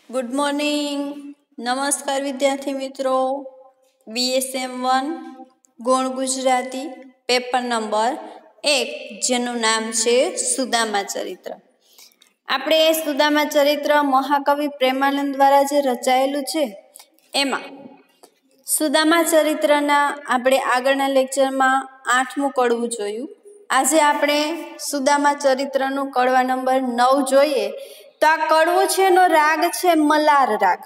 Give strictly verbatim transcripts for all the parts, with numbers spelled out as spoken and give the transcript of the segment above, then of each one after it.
Good morning. નમસ્કાર વિદ્યાર્થી મિત્રો. બીએસએમ વન ગુણ ગુજરાતી પેપર નંબર એક, જેનું નામ છે સુદામા ચરિત્ર. આપણે એ સુદામા ચરિત્ર મહાકવિ પ્રેમાનંદ દ્વારા જે રચાયેલું છે એમાં સુદામા ચરિત્રના આપણે આગળના લેક્ચરમાં આઠમું કડવું જોયું. આજે આપણે સુદામા ચરિત્રનું કડવા નંબર નવ જોઈએ. તો આ કડવું છે એનો રાગ છે મલાર રાગ.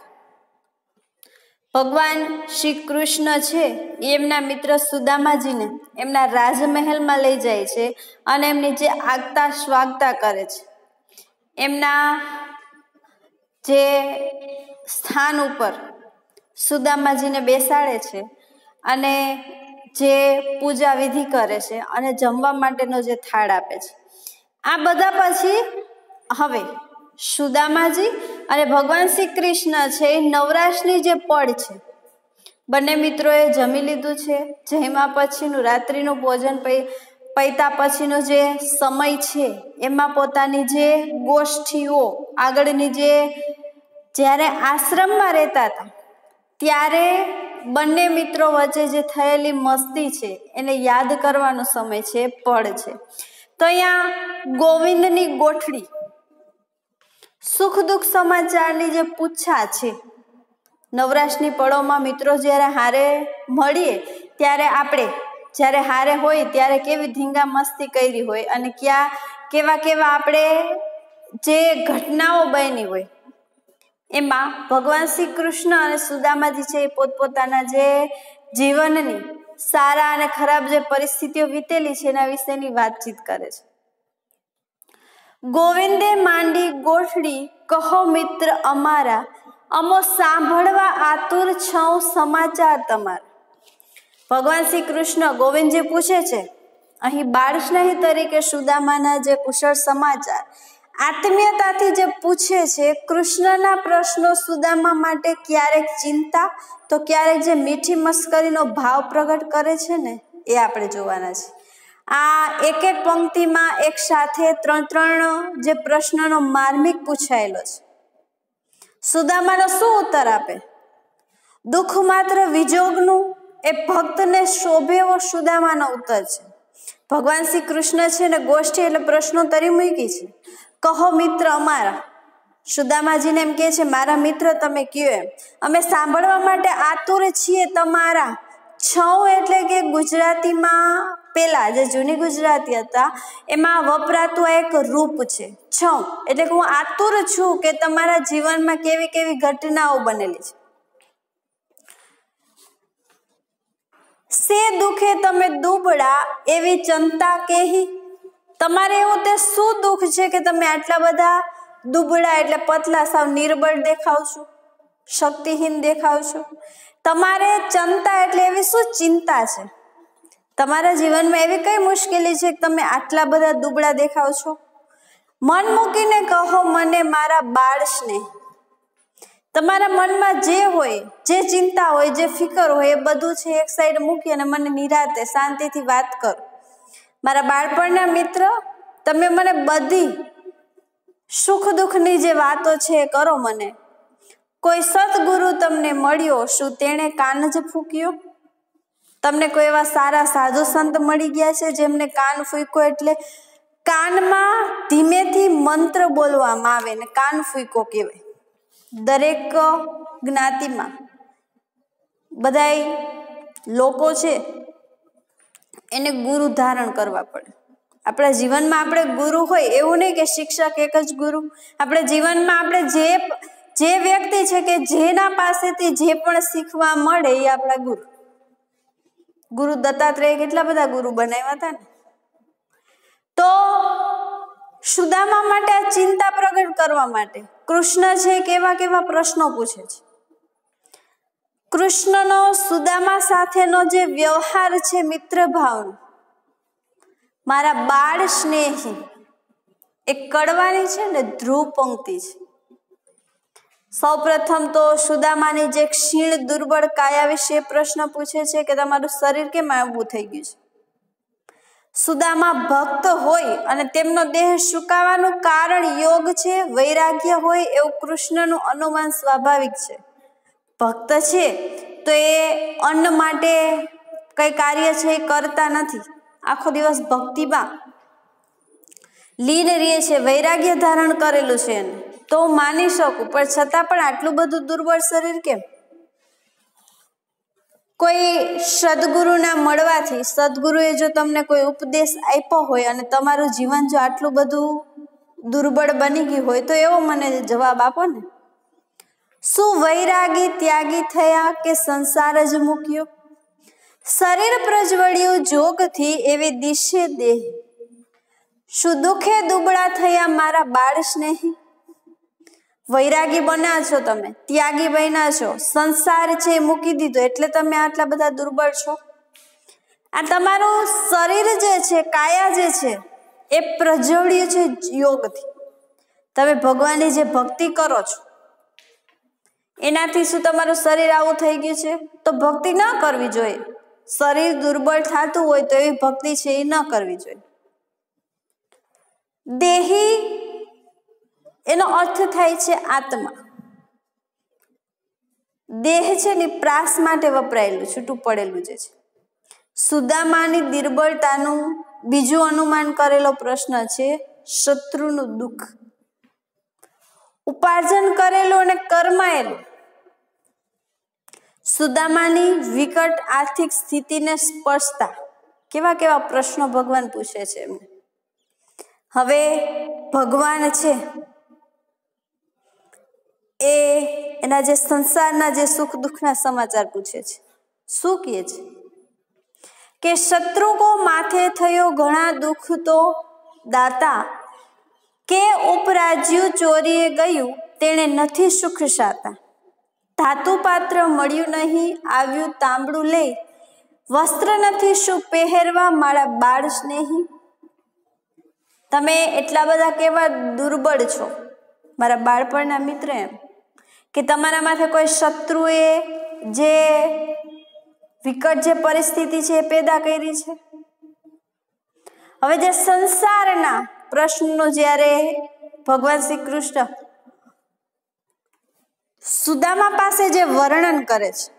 ભગવાન શ્રી કૃષ્ણ છે એમના મિત્ર સુદામાજીને એમના રાજમહેલમાં લઈ જાય છે અને એમની જે આગતા સ્વાગતા કરે છે. એમના જે સ્થાન ઉપર સુદામાજીને બેસાડે છે અને જે પૂજા વિધિ કરે છે અને જમવા માટેનો જે થાળ આપે છે. આ બધા પછી હવે સુદામાજી અને ભગવાન શ્રી કૃષ્ણ છે એ નવરાશની જે પડ છે બંને મિત્રોએ જમી લીધું છે. જમ્યા પછીનું રાત્રિનું ભોજન પૈતા પછીનો જે સમય છે એમાં પોતાની જે ગોષ્ઠીઓ આગળની જે જ્યારે આશ્રમમાં રહેતા હતા ત્યારે બંને મિત્રો વચ્ચે જે થયેલી મસ્તી છે એને યાદ કરવાનો સમય છે, પડ છે. તો અહીંયા ગોવિંદની ગોઠડી સુખ દુઃખ સમાચારની જે પૂછા છે. નવરાશની પળોમાં મિત્રો જ્યારે હારે મળીએ ત્યારે આપણે જ્યારે હારે હોય ત્યારે કેવી ધીંગા મસ્તી કરી હોય અને ક્યાં કેવા કેવા આપણે જે ઘટનાઓ બની હોય એમાં ભગવાન શ્રી કૃષ્ણ અને સુદામાજી છે એ પોતપોતાના જે જીવનની સારા અને ખરાબ જે પરિસ્થિતિઓ વીતેલી છે એના વિશેની વાતચીત કરે છે. ગોવિંદે માંડી ગોઠડી કહો મિત્ર અમારા, અમો સાંભળવા આતુર છઉ સમાચાર તમારા. ભગવાન શ્રી કૃષ્ણ ગોવિંદજી પૂછે છે અહીં બાળ સ્નેહી તરીકે સુદામાના જે કુશળ સમાચાર આત્મીયતાથી જે પૂછે છે. કૃષ્ણના પ્રશ્નો સુદામા માટે ક્યારેક ચિંતા તો ક્યારેક જે મીઠી મસ્કરીનો ભાવ પ્રગટ કરે છે ને એ આપણે જોવાના છે. આ એક એક પંક્તિમાં એક સાથે ત્રણ ત્રણ જે પ્રશ્નનો માર્મિક પૂછાયેલો છે. સુદામાનો શું ઉત્તર આપે? દુઃખ માત્ર વિજોગનું એ ભક્તને શોભે એવો સુદામાનો ઉત્તર છે. ભગવાન શ્રી કૃષ્ણ છે ને ગોષ્ઠી એટલે પ્રશ્નો તરી મૂકી છે. કહો મિત્ર અમારા, સુદામાજીને એમ કહે છે મારા મિત્ર તમે કયો એમ, અમે સાંભળવા માટે આતુર છીએ તમારા. છઉ એટલે કે ગુજરાતીમાં પેલા જે જૂની ગુજરાતી હતા એમાં વપરાતું એક રૂપ છે છઉ. એટલે કે હું આતુર છું કે તમારા જીવનમાં કેવી કેવી ઘટનાઓ બનેલી છે. સે દુખે તમે દુબળા એવી ચિંતા કેહી. તમારે એવું તે શું દુઃખ છે કે તમે આટલા બધા દુબળા એટલે પતલા સાવ નિર્બળ દેખાવ છો, શક્તિહીન દેખાવ છો. તમારે ચિંતા એટલે એવી શું ચિંતા છે? તમારા જીવનમાં એવી કઈ મુશ્કેલી છે કે તમે આટલા બધા દુબળા દેખાવ છો? મન મૂકીને કહો મને મારા બાળ સ્નેહ. તમારા મનમાં જે હોય, જે ચિંતા હોય, જે ફિકર હોય એ બધું છે એક સાઈડ મૂકી અને મને નિરાતે શાંતિથી વાત કરો. મારા બાળપણના મિત્ર, તમે મને બધી સુખ દુઃખની જે વાતો છે એ કરો મને. કોઈ સદગુરુ તમને મળ્યો, શું તેણે કાન જ ફૂક્યો? તમને કોઈ એવા સારા સાધુ સંત મળી ગયા છે જેમને કાન ફૂંક્યો એટલે કાનમાં ધીમેથી મંત્ર બોલવામાં આવે ને કાન ફૂંકો કહેવાય. દરેક જ્ઞાતિમાં બધાય લોકો છે એને ગુરુ ધારણ કરવા પડે. આપણા જીવનમાં આપણે ગુરુ હોય એવું નહીં કે શિક્ષક એક જ ગુરુ. આપણે જીવનમાં આપણે જે જે વ્યક્તિ છે કે જેના પાસેથી જે પણ શીખવા મળે એ આપણા ગુરુ. ગુરુ દત્તાત્રેય કેટલા બધા ગુરુ બનાવ્યા હતા ને. તો સુદામા માટે આ ચિંતા પ્રગટ કરવા માટે કૃષ્ણ છે કેવા કેવા પ્રશ્નો પૂછે છે. કૃષ્ણનો સુદામા સાથેનો જે વ્યવહાર છે મિત્ર ભાવનો, મારા બાળ સ્નેહી એ કડવાની છે ને ધ્રુવ પંક્તિ છે. સૌ પ્રથમ તો સુદામાની જે ક્ષીણ દુર્બળ કાયા વિશે પ્રશ્ન પૂછે છે કે તમારું શરીર કેમ આવું થઈ ગયું છે. સુદામા ભક્ત હોય અને તેમનો દેહ સુકાવાનું કારણ યોગ છે, વૈરાગ્ય હોય એવું કૃષ્ણનું અનુમાન સ્વાભાવિક છે. ભક્ત છે તો એ અન્ન માટે કઈ કાર્ય છે એ કરતા નથી, આખો દિવસ ભક્તિમાં લીન રહે છે, વૈરાગ્ય ધારણ કરેલું છે એને, તો હું માની શકું. પણ છતાં પણ આટલું બધું દુર્બળ શરીર કેમ? કોઈ સદગુરુના મળવાથી, સદગુરુએ જો તમને કોઈ ઉપદેશ આપ્યો હોય અને તમારું જીવન જો આટલું બધું દુર્બળ બની ગયું હોય તો એવો મને જવાબ આપો ને. શું વૈરાગી ત્યાગી થયા કે સંસાર જ મૂક્યો? શરીર પ્રજ્વળ્યું જોગથી એવી દિશે દેહ. શું દુખે દુબળા થયા મારા બાળ સ્નેહી? વૈરાગી બન્યા છો, તમે ત્યાગી બન્યા છો, સંસાર છે એ મૂકી દીધો એટલે તમે આટલા બધા દુર્બળ છો. આ તમારું શરીર જે છે, કાયા જે છે એ પ્રજ્વળ્યું છે યોગથી. તમે ભગવાનની જે ભક્તિ કરો છો એનાથી શું તમારું શરીર આવું થઈ ગયું છે? તો ભક્તિ ન કરવી જોઈએ. શરીર દુર્બળ થતું હોય તો એવી ભક્તિ છે એ ન કરવી જોઈએ. દેહી એનો અર્થ થાય છે આત્મા. દેહ છે ને પ્રાસ માટે વપરાયેલું છૂટું પડેલું જે છે. સુદામાની દુર્બળતાનું બીજું અનુમાન કરેલો પ્રશ્ન છે શત્રુનું દુઃખ. ઉપાર્જન કરેલું અને કર્માયેલું. સુદામાની વિકટ આર્થિક સ્થિતિને સ્પર્શતા કેવા કેવા પ્રશ્નો ભગવાન પૂછે છે એમને. હવે ભગવાન છે એ એના જે સંસારના જે સુખ દુઃખના સમાચાર પૂછે છે. શું કહે છે કે શત્રુ કો માથે થયો ઘણા દુઃખ તો દાતા, કે ઉપરાજ્યું ચોરીએ ગયું તેણે નથી સુખ સાતા. ધાતુ પાત્ર મળ્યું નહીં આવ્યું તાંબડું લઈ, વસ્ત્ર નથી શું પહેરવા મારા બાળ સ્નેહી. તમે એટલા બધા કેવા દુર્બળ છો મારા બાળપણના મિત્ર, એમ કે તમારા માથે કોઈ શત્રુએ જે વિકટ જે પરિસ્થિતિ છે એ પેદા કરી છે. હવે જે સંસારના પ્રશ્નનો જ્યારે ભગવાન શ્રી કૃષ્ણ સુદામા પાસે જે વર્ણન કરે છે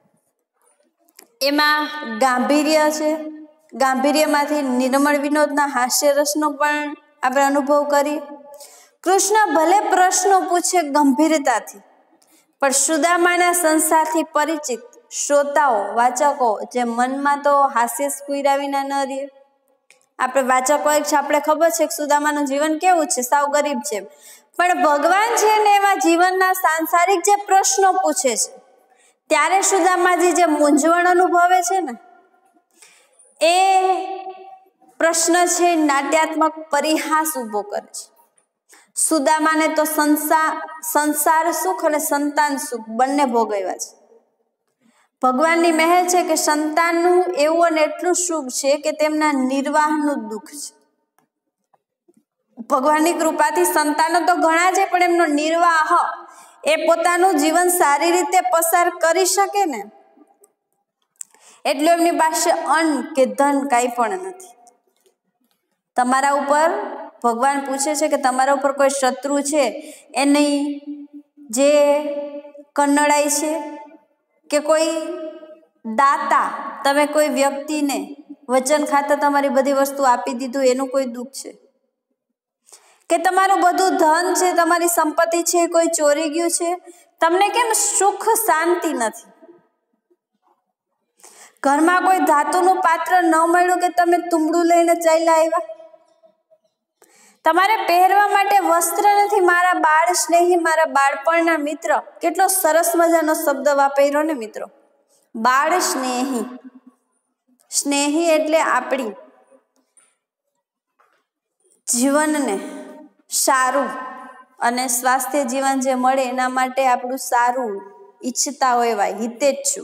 એમાં ગાંભીર્ય છે. ગાંભીર્યમાંથી નિર્મળ વિનોદના હાસ્ય રસનો પણ આપણે અનુભવ કરીએ. કૃષ્ણ ભલે પ્રશ્નો પૂછે ગંભીરતાથી, પણ સુદામાના સંસારથી પરિચિત શ્રોતાઓ વાચકો જે મનમાં તો હાસ્ય સ્ફુર્યા વિના ન રહે. આપણે વાચકો એક છે, આપણે ખબર છે કે સુદામાનું જીવન કેવું છે, સાવ ગરીબ છે, પણ ભગવાન છે ને એવા જીવનના સાંસારિક જે પ્રશ્નો પૂછે છે ત્યારે સુદામાજી જે મૂંઝવણ અનુભવે છે ને એ પ્રશ્ન છે નાટ્યાત્મક પરિહાસ ઉભો કરે છે. સુદામાને તો સંસાર સંસાર સુખ અને સંતાન સુખ બંને ભોગવ્યા છે. ભગવાનની મહેર છે કે સંતાનનું એવું અને એટલું સુખ છે કે તેમના નિર્વાહનું દુઃખ છે. ભગવાનની કૃપાથી સંતાનો તો ઘણા છે, પણ એમનો નિર્વાહ એ પોતાનું જીવન સારી રીતે પસાર કરી શકે ને એટલું એમની પાસે અન્ન કે ધન કાંઈ પણ નથી. તમારા ઉપર ભગવાન પૂછે છે કે તમારા ઉપર કોઈ શત્રુ છે એની જે કન્નડાઈ છે કે કોઈ દાતા તમે કોઈ વ્યક્તિને વચન ખાતર તમારી બધી વસ્તુ આપી દીધું એનું કોઈ દુઃખ છે, કે તમારું બધું ધન છે, તમારી સંપત્તિ છે કોઈ ચોરી ગયું છે, તમને કેમ સુખ શાંતિ નથી. ઘરમાં કોઈ ધાતુનું પાત્ર ન મળ્યું કે તમે તુંબડું લઈને ચાલ્યા આવ્યા. તમારે પહેરવા માટે વસ્ત્ર નથી. મારા બાળ સ્નેહી, મારા બાળપણના મિત્ર, કેટલો સરસ મજાનો શબ્દ વાપર્યો ને મિત્રો, બાળ સ્નેહી. સ્નેહી એટલે આપણી જીવનને સારું અને સ્વાસ્થ્ય જીવન જે મળે એના માટે આપણું સારું ઈચ્છતા હોય એવા હિતેચ્છુ.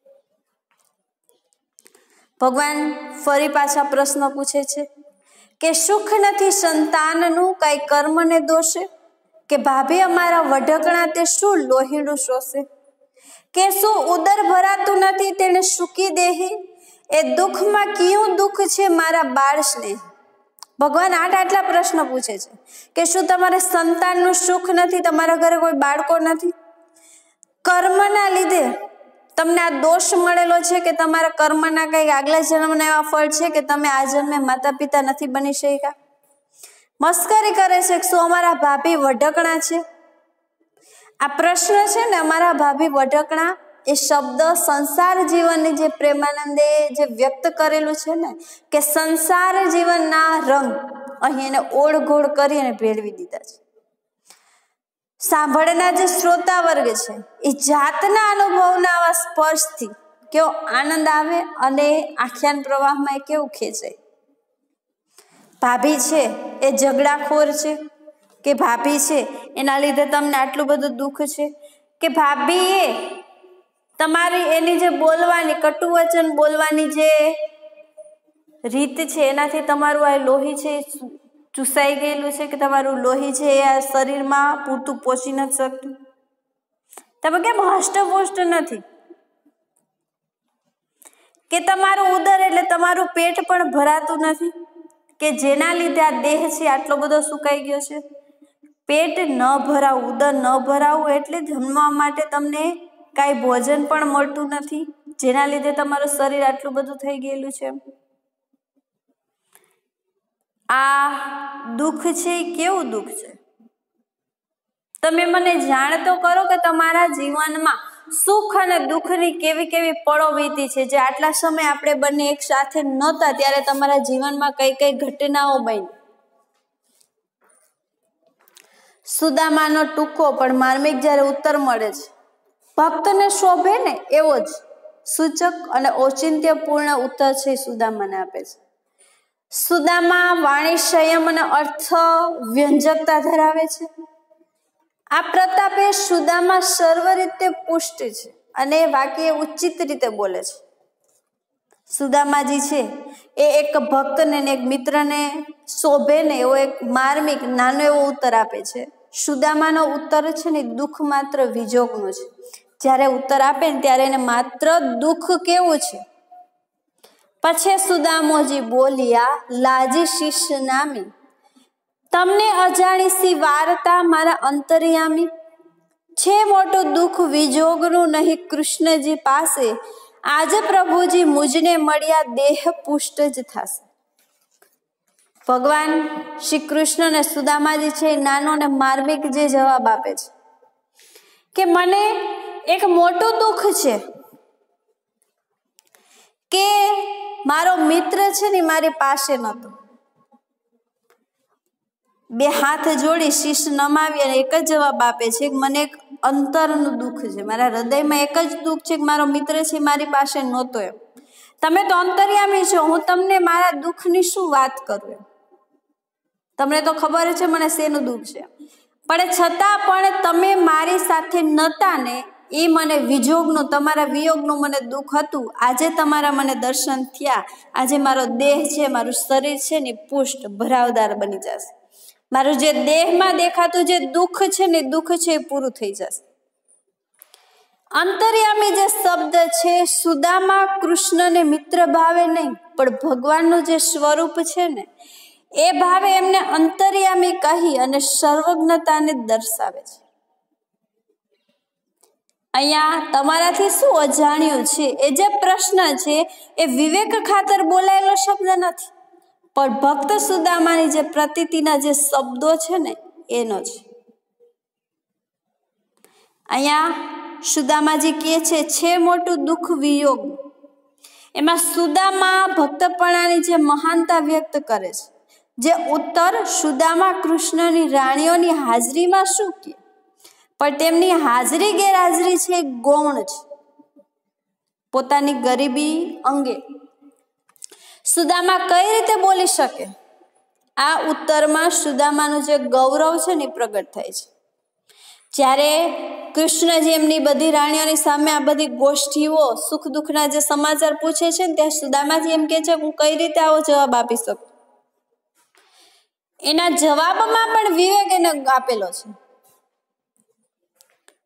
ભગવાન ફરી પાછા પ્રશ્ન પૂછે છે કે સુખ નથી સંતાનનું કઈ કર્મને દોષે, કે ભાભી અમારા વઢકણા તે શું લોહીનું શોષે, કે શું ઉદર ભરાતું નથી તેને સૂકી દેહી, એ દુઃખમાં કયું દુઃખ છે મારા બાળને? ભગવાન આઠ આટલા પ્રશ્ન પૂછે છે કે શું તમારે સંતાનનું સુખ નથી? તમારા ઘરે કોઈ બાળકો નથી? કર્મના લીધે તમને આ દોષ મળેલો છે કે તમારા કર્મના કંઈક આગલા જન્મના એવા ફળ છે કે તમે આ જન્મે માતા પિતા નથી બની શક્યા? મસ્કરી કરે છે કે શું અમારા ભાભી વઢકણા છે? આ પ્રશ્ન છે ને, અમારા ભાભી વઢકણા એ શબ્દ સંસાર જીવનની જે પ્રેમાનંદે જે વ્યક્ત કરેલું છે ને કે સંસાર જીવનના રંગ અહીં એને ઓળઘોળ કરી અને ભેળવી દીધા છે. સાંભળનાર જે શ્રોતા વર્ગ છે એ જાતના અનુભવના આવા સ્પર્શથી કેવો આનંદ આવે અને આખ્યાન પ્રવાહમાં એ કેવું ખેંચાય. ભાભી છે એ ઝઘડાખોર છે કે ભાભી છે એના લીધે તમને આટલું બધું દુઃખ છે કે ભાભી એ તમારી એની જે બોલવાની કટુ વચન બોલવાની જે રીત છે એનાથી તમારું આ લોહી છે ચૂસાઈ ગયેલું છે કે તમારું લોહી છે એ આ શરીરમાં પૂરતું પહોંચી નથી શકતું? તમે કેમ હષ્ટપુષ્ટ નથી? કે તમારું ઉદર એટલે તમારું પેટ પણ ભરાતું નથી કે જેના લીધે આ દેહ છે આટલો બધો સુકાઈ ગયો છે? પેટ ન ભરાવું, ઉદર ન ભરાવું એટલે જમવા માટે તમને કાંઈ ભોજન પણ મળતું નથી જેના લીધે તમારું શરીર આટલું બધું થઈ ગયેલું છે. આ દુઃખ છે એ કેવું દુઃખ છે? તમે મને જાણ તો કરો કે તમારા જીવનમાં સુખ અને દુઃખની કેવી કેવી પળો વીતી છે. જે આટલા સમય આપણે બંને એક સાથે નહોતા ત્યારે તમારા જીવનમાં કઈ કઈ ઘટનાઓ બની. સુદામાનો ટૂંકો પણ માર્મિક જ્યારે ઉત્તર મળે છે, ભક્તને શોભે ને એવો જ સૂચક અને ઔચિત્યપૂર્ણ ઉત્તર છે સુદામાને આપે છે. સુદામા વાણી સંયમ અને અર્થ વ્યંજકતા ધરાવે છે. આ પ્રતાપે સુદામા સર્વ રીતે પુષ્ટ છે અને વાક્ય ઉચિત રીતે બોલે છે. સુદામાજી છે એ એક ભક્તને ને એક મિત્રને શોભે ને એવો એક માર્મિક નાનો એવો ઉત્તર આપે છે. સુદામાનો ઉત્તર છે ને દુઃખ માત્ર વિજોગનો છે. જ્યારે ઉત્તર આપે ને ત્યારે એને માત્ર દુઃખ કેવું છે. પછી સુદામોજી બોલ્યા, લાજી શિષ્ય નામી, તમને અજાણી સી વાર્તા મારા અંતર્યામી. છે મોટું દુઃખ વિજોગનું નહીં કૃષ્ણજી પાસે, આજે પ્રભુજી મુજને મળ્યા દેહ પુષ્ટ જ થશે. ભગવાન શ્રી કૃષ્ણ ને સુદામાજી છે નાનો ને માર્મિક જે જવાબ આપે છે કે મને એક મોટું દુઃખ છે કે મારો મિત્ર છે ને મારી પાસે નતો. બે હાથ જોડી શીશ નમાવી અને એક જ જવાબ આપે છે કે મને એક અંતરનું દુઃખ છે, મારા હૃદયમાં એક જ દુઃખ છે કે મારો મિત્ર છે મારી પાસે નહોતો. એમ તમે તો અંતર્યામી છો, હું તમને મારા દુઃખની શું વાત કરું? તમને તો ખબર છે મને શેનું દુઃખ છે, પણ છતાં પણ તમે મારી સાથે નહોતા ને એ મને વિજોગનું, તમારા વિયોગનું મને દુઃખ હતું. આજે તમારા મને દર્શન થયા, આજે મારો દેહ છે, મારું શરીર છે ને પુષ્ટ ભરાવદાર બની જશે. મારું જે દેહમાં દેખાતું જે દુઃખ છે ને દુઃખ છે એ પૂરું થઈ જશે. અંતર્યામી જે શબ્દ છે સુદામા કૃષ્ણને મિત્ર ભાવે નહીં પણ ભગવાનનું જે સ્વરૂપ છે ને એ ભાવે એમને અંતર્યામી કહી અને સર્વજ્ઞતાને દર્શાવે છે. અહીંયા તમારાથી શું અજાણ્યું છે એ જે પ્રશ્ન છે એ વિવેક ખાતર બોલાયેલો શબ્દ નથી પણ ભક્ત સુદામાની જે પ્રતીતિના જે શબ્દો છે ને એનો છે. અહીંયા સુદામાજી કહે છે છે મોટું દુઃખ વિયોગ. એમાં સુદામા ભક્તપણાની જે મહાનતા વ્યક્ત કરે છે. જે ઉત્તર સુદામા કૃષ્ણની રાણીઓની હાજરીમાં શું કહે પણ તેમની હાજરી ગેરહાજરી છે ગૌણ છે. પોતાની ગરીબી અંગે સુદામા કઈ રીતે બોલી શકે? આ ઉત્તરમાં સુદામાનું જે ગૌરવ છે ને પ્રગટ થાય છે. જ્યારે કૃષ્ણજી એમની બધી રાણીઓની સામે આ બધી ગોષ્ઠીઓ સુખ દુઃખના જે સમાચાર પૂછે છે ને ત્યાં સુદામાજી એમ કહે છે હું કઈ રીતે આવો જવાબ આપી શકું? એના જવાબમાં પણ વિવેક એને આપેલો છે.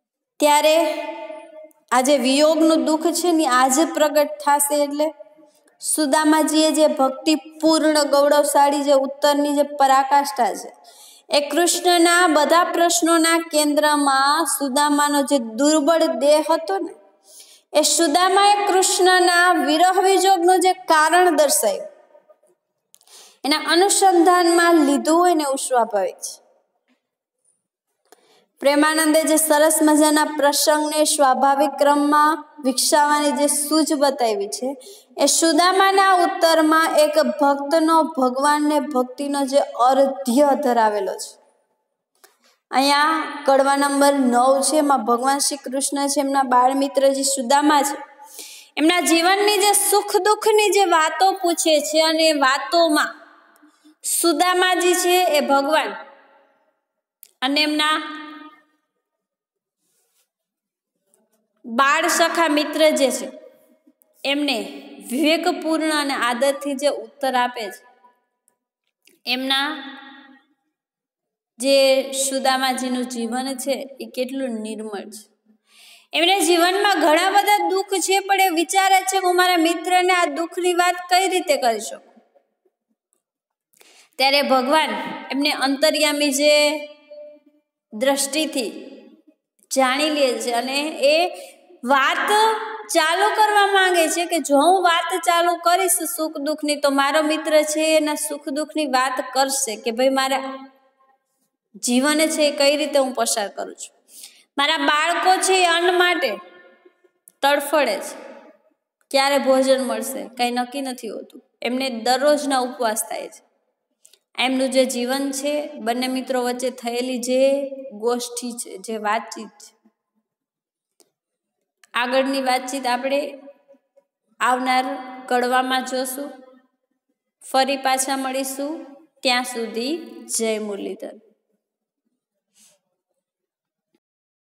ત્યારે આજે વિયોગનું દુઃખ છે ને આજે પ્રગટ થશે એટલે સુદામાજીએ જે ભક્તિ પૂર્ણ ગૌરવશાળી જે ઉત્તરની જે પરાકાષ્ઠા છે, એ કૃષ્ણના બધા પ્રશ્નોના કેન્દ્રમાં સુદામાનો જે દુર્બળ દેહ હતો ને, એ સુદામાએ કૃષ્ણના વિરહ વિજોગનું જે કારણ દર્શાવ્યું, એના અનુસંધાનમાં લીધું હોય ને એવું સ્વાભાવિક છે. પ્રેમાનંદે જે સરસ મજાના પ્રસંગને સ્વાભાવિક ક્રમમાં વિકસાવવાની જે સૂઝ બતાવી છે, એ સુદામાના ઉત્તરમાં એક ભક્તનો ભગવાનને ભક્તિનો જે અર્ધ્ય ધરાવેલો છે. અહીંયા કડવા નંબર નવ છે, એમાં ભગવાન શ્રી કૃષ્ણ છે, એમના બાળ મિત્ર જે સુદામા છે, એમના જીવનની જે સુખ દુઃખની જે વાતો પૂછે છે, અને એ વાતોમાં સુદામાજી છે એ ભગવાન અને એમના બાળ સખા મિત્ર જે છે એમને વિવેકપૂર્ણ અને આદરથી જે ઉત્તર આપે છે, એમના જે સુદામાજીનું જીવન છે એ કેટલું નિર્મળ છે. એમને જીવનમાં ઘણા બધા દુઃખ છે, પણ એ વિચારે છે હું મારા મિત્રને આ દુઃખની વાત કઈ રીતે કરી શકું. ત્યારે ભગવાન એમને અંતર્યામી જે દ્રષ્ટિથી જાણી લે છે અને એ વાત ચાલુ કરવા માંગે છે કે જો હું વાત ચાલુ કરીશ સુખ દુઃખની, તો મારો મિત્ર છે એના સુખ દુઃખની વાત કરશે કે ભાઈ મારા જીવન છે એ કઈ રીતે હું પસાર કરું છું. મારા બાળકો છે એ અન્ન માટે તડફડે છે, ક્યારે ભોજન મળશે કઈ નક્કી નથી હોતું. એમને દરરોજના ઉપવાસ થાય છે. એમનું જે જીવન છે, બંને મિત્રો વચ્ચે થયેલી જે ગોષ્ઠી છે, જે વાતચીત છે, આગળની વાતચીત આપણે આવનાર કડવામાં જોશું. ફરી પાછા મળીશું. ત્યાં સુધી જય મુરલીધર.